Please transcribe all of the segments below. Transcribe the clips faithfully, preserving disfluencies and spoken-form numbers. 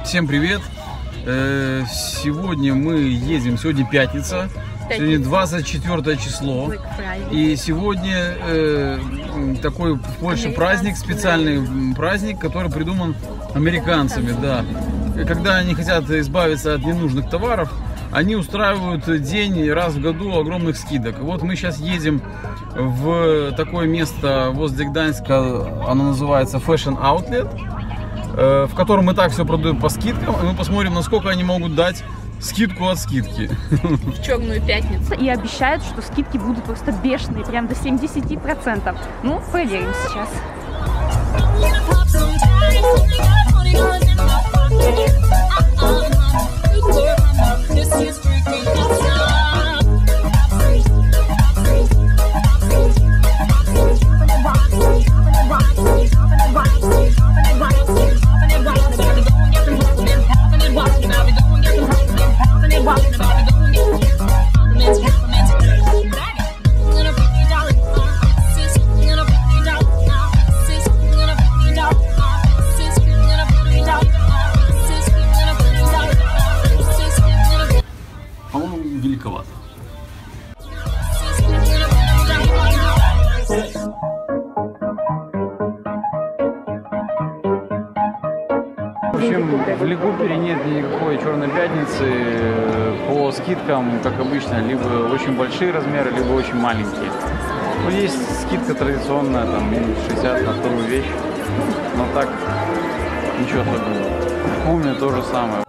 Всем привет! Сегодня мы едем, сегодня пятница, сегодня двадцать четвёртое число, и сегодня э, такой в Польше праздник, специальный праздник, который придуман американцами, да. Когда они хотят избавиться от ненужных товаров, они устраивают день раз в году огромных скидок. И вот мы сейчас едем в такое место возле Гданьска, оно называется Fashion Outlet, в котором и так все продают по скидкам, и мы посмотрим, насколько они могут дать скидку от скидки. В черную пятницу. И обещают, что скидки будут просто бешеные, прям до семидесяти процентов. Ну, проверим сейчас. По-моему, великовато. В общем, в Лигупере нет никакой черной пятницы. По скидкам, как обычно, либо очень большие размеры, либо очень маленькие. Ну, есть скидка традиционная, там, минус шестьдесят на вторую вещь. Но так, ничего особенного. В Куме то же самое.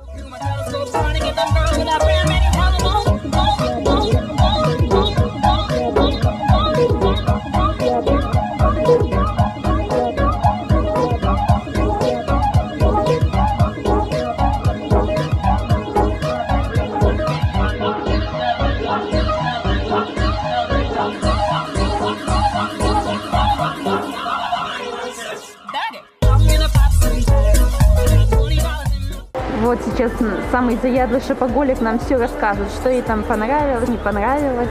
Вот сейчас самый заядлый шопоголик нам все расскажет, что ей там понравилось, не понравилось.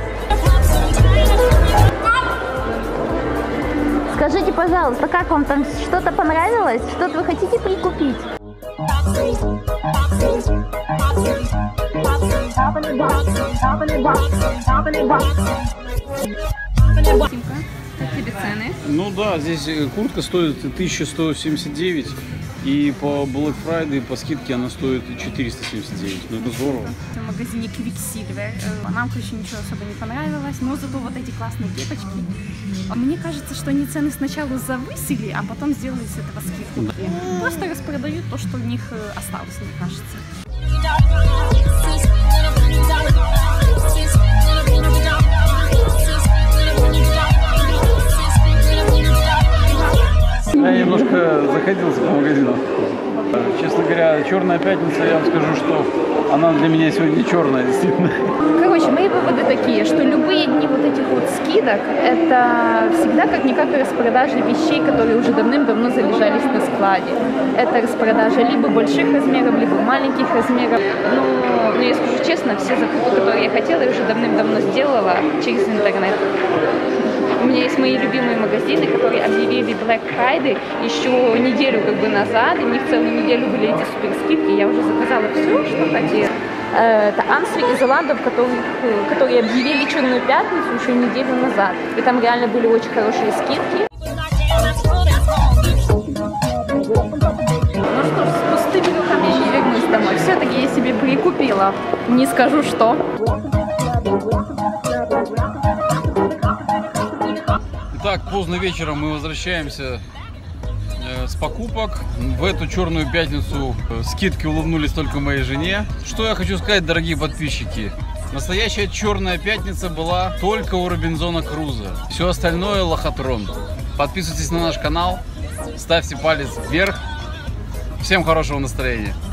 Скажите, пожалуйста, как вам там что-то понравилось? Что-то вы хотите прикупить? Как тебе цены? Ну да, здесь куртка стоит тысяча сто семьдесят девять, и по Black Friday по скидке она стоит четыреста семьдесят девять. Ну это здорово. В магазине Quicksilver. Нам, короче, ничего особо не понравилось, но зато вот эти классные кепочки. Мне кажется, что они цены сначала завысили, а потом сделали с этого скидку. Да. Просто распродают то, что у них осталось, мне кажется. Я немножко заходился по магазину. Честно говоря, черная пятница, я вам скажу, что она для меня сегодня черная, действительно. Короче, мои выводы такие, что любые дни вот этих вот скидок, это всегда как-никак распродажи вещей, которые уже давным-давно залежались на складе. Это распродажа либо больших размеров, либо маленьких размеров. Но, но я скажу честно, все закупки, которые я хотела, я уже давным-давно сделала через интернет. У меня есть мои любимые магазины, которые объявили Black Friday еще неделю как бы назад, и у них целую неделю были эти супер скидки, я уже заказала все, что хотела. Это Амсли и Золандов, которые, которые объявили черную пятницу еще неделю назад, и там реально были очень хорошие скидки. Ну что ж, с пустыми руками я не вернусь домой, все-таки я себе прикупила, не скажу что. Итак, поздно вечером мы возвращаемся э, с покупок. В эту черную пятницу э, скидки улыбнулись только моей жене. Что я хочу сказать, дорогие подписчики. Настоящая черная пятница была только у Робинзона Крузо. Все остальное лохотрон. Подписывайтесь на наш канал, ставьте палец вверх. Всем хорошего настроения.